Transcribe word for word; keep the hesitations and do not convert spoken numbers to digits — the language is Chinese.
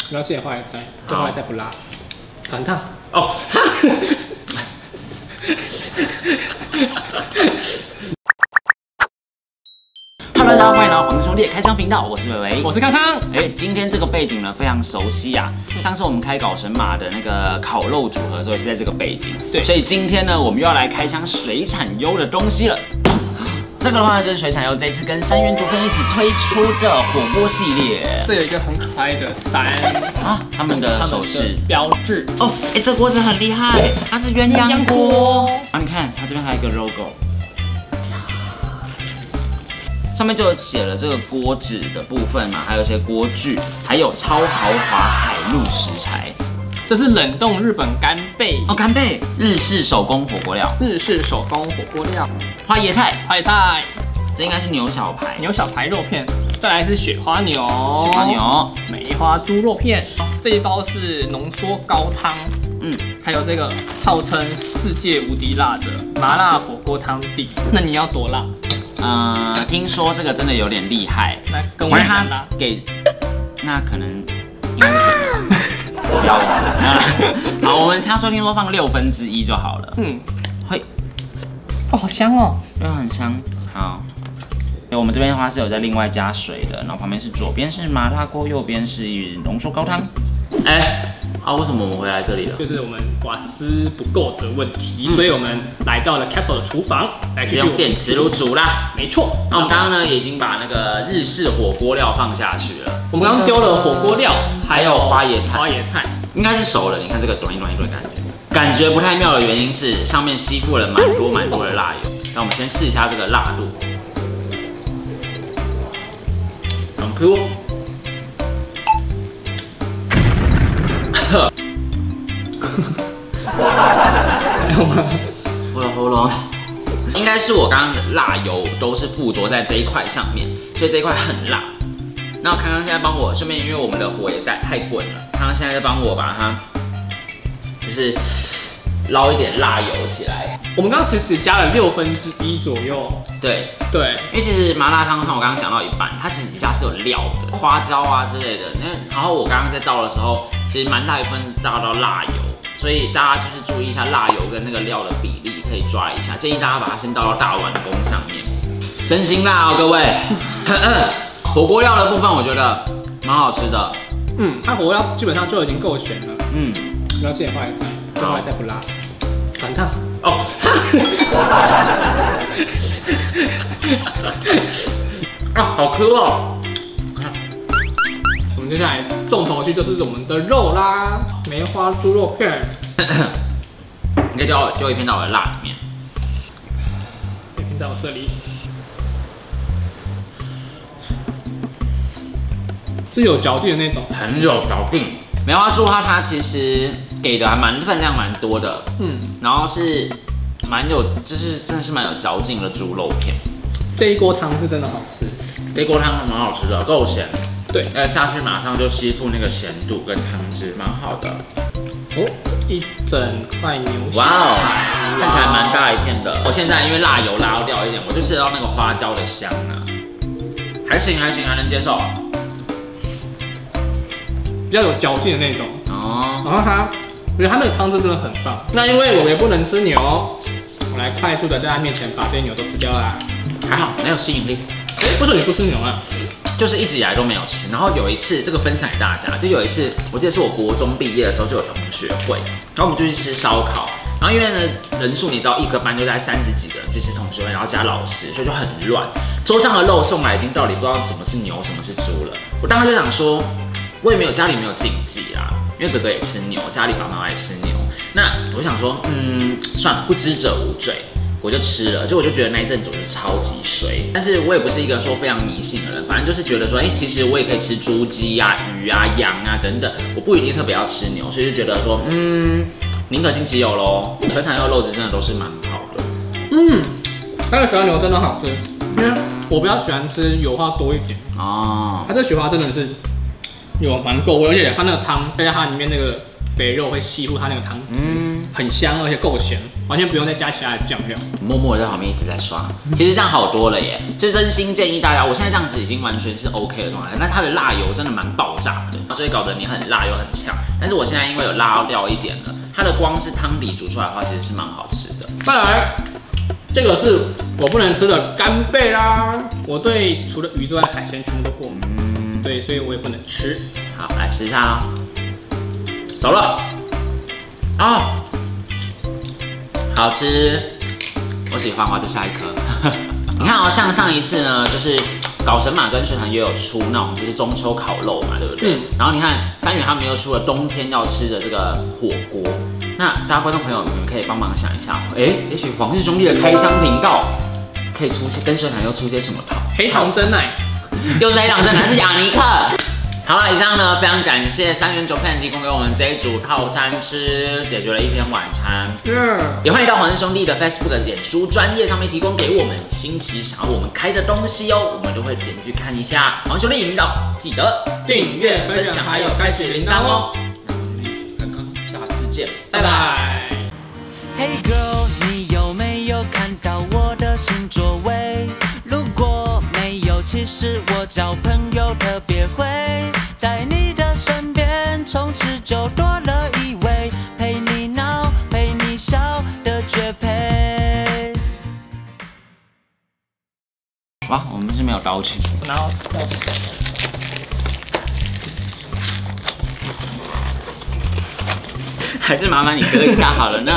然后这里花椰菜，这花椰菜不辣，很烫哦。Hello， 大家欢迎来到黄兄弟开箱频道，我是伟伟， 我是康康。 哎，今天这个背景呢非常熟悉啊，上次我们开搞神马的那个烤肉组合的时候也是在这个背景，对，所以今天呢我们又要来开箱水产优的东西了。这个的话呢就是水产优这次跟三元竹片一起推出的火锅系列， 这有一个很可爱的三啊，他们的手势标志哦，哎，这锅子很厉害，它是鸳鸯锅啊，你看它这边还有一个 logo。 上面就有写了这个锅子的部分嘛，还有一些锅具，还有超豪华海陆食材。 这是冷冻日本干贝哦，干贝，日式手工火锅料， 日式手工火锅料， 花椰菜， 花椰菜， 这应该是牛小排， 牛小排肉片，再来是雪花牛， 雪花牛， 梅花猪肉片，这一包是浓缩高汤，嗯，还有这个号称世界无敌辣的麻辣火锅汤底，那你要多辣？ 呃，听说这个真的有点厉害， 那跟我一样啦。 给，那可能应该是甜的，不要了。好，我们他说听说放六分之一就好了。嗯，会， 哦，好香哦， 对，很香。好，我们这边的话是有在另外加水的，然后旁边是左边是麻辣锅，右边是浓缩高汤。哎。 啊，为什么我们回来这里了？ 就是我们瓦斯不够的问题，嗯、所以我们来到了 Capsule 的厨房，来继续用电磁炉煮啦。 没错， 那我们刚刚呢也已经把那个日式火锅料放下去了。 我们刚刚丢了火锅料， 还有花椰菜， 花椰菜应该是熟了。你看这个短一短一短感觉，感觉不太妙的原因是上面吸附了蛮多蛮多的辣油。那我们先试一下这个辣度，很 Q。 还有吗？ 我的喉咙，应该是我刚刚的辣油都是附着在这一块上面，所以这一块很辣。那康康现在帮我，顺便因为我们的火也太太滚了，康康现在在帮我把它就是捞一点辣油起来。 我们刚刚只只加了六分之一左右。对对， 因为其实麻辣烫像我刚刚讲到一半，它其实底下是有料的，花椒啊之类的。那然后我刚刚在倒的时候，其实蛮大一部分倒到辣油。 所以大家就是注意一下辣油跟那个料的比例，可以抓一下。建议大家把它先倒到大碗公上面，真心辣哦，各位。火锅料的部分我觉得蛮好吃的。 嗯，它火锅料基本上就已经够咸了。嗯，然后这里花椰菜，这花椰菜不辣，很烫。哦。 啊，好 Q 哦。 我们接下来重头戏就是我们的肉啦，梅花猪肉片。 你可以丢丢一片到我的辣里面， 一片在我这里，是有嚼劲的那种， 很有嚼劲。梅花猪它它其实给的还蛮分量蛮多的，嗯，然后是蛮有，就是真的是蛮有嚼劲的猪肉片。 这一锅汤是真的好吃， 这一锅汤蛮好吃的，够咸。 对， 那下去马上就吸附那个咸度跟汤汁，蛮好的。 哦，一整块牛小排， 哇哦，看起来蛮大一片的。我现在因为辣油辣到掉一点，我就吃得到那个花椒的香啊，还行还行，还能接受。 比较有嚼劲的那种哦。然后它，我觉得它那个汤汁真的很棒。那因为我也不能吃牛，我来快速的在它面前把这些牛都吃掉啦。 还好，没有吸引力。 哎，为什么你不吃牛啊？ 就是一直以来都没有吃，然后有一次这个分享给大家，就有一次我记得是我国中毕业的时候就有同学会，然后我们就去吃烧烤，然后因为呢人数你知道一个班就在三十几个人去吃同学会，然后加老师，所以就很乱，桌上的肉送来已经到底不知道什么是牛什么是猪了。我当时就想说，我也没有家里没有禁忌啊，因为哥哥也吃牛，家里爸妈爱吃牛，那我想说，嗯，算了，不知者无罪。 我就吃了，就我就觉得那一阵子我就超级衰，但是我也不是一个说非常迷信的人，反正就是觉得说，哎、欸，其实我也可以吃猪、鸡啊、鱼啊、羊啊等等，我不一定特别要吃牛，所以就觉得说，嗯，宁可信其有咯。水产肉肉质真的都是蛮好的， 嗯，那个雪花牛真的好吃，因为我比较喜欢吃油花多一点哦，它这雪花真的是有蛮够味，而且它那个汤再加它里面那个肥肉会吸入它那个汤，嗯，很香，而且够咸，完全不用再加其他的酱料。 默默的在旁边一直在刷，其实这样好多了耶。就真心建议大家，我现在这样子已经完全是 OK 的状态，但它的辣油真的蛮爆炸的，所以搞得你很辣又很呛。但是我现在因为有辣掉一点了，它的光是汤底煮出来的话，其实是蛮好吃的。 再来，这个是我不能吃的干贝啦，我对除了鱼之外的海鲜全部都过敏，嗯，对，所以我也不能吃。 好，来吃一下啊、哦。走了，啊、哦，好吃，我喜欢，我要再下一颗。你看哦，像上一次呢，就是搞神马跟水团也有出那种就是中秋烤肉嘛，对不对？嗯、然后你看三元他们又出了冬天要吃的这个火锅，那大家观众朋友你们可以帮忙想一下，哎、欸，也许黄氏兄弟的开箱频道可以出现跟水团又出些什么套？ 黑糖真奶， 又是黑糖真奶，是雅尼克。好了，以上呢非常感谢三元酒片提供给我们这一组套餐吃，解决了一天晚餐。嗯，也欢迎到黄氏兄弟的 Facebook 的脸书专页上面提供给我们新奇想要我们开的东西哦，我们就会点进去看一下。黄兄弟频道记得订阅、分享还有开启铃铛哦。那我们刚刚下次见，拜拜。Hey girl， 你有没有看到我的新座位？如果没有，其实我交朋友特别会。在你的身边，从此就多了一位陪你闹、陪你笑的绝配。哇，我们是没有刀具， 然后刀具， 还是麻烦你割一下好了呢。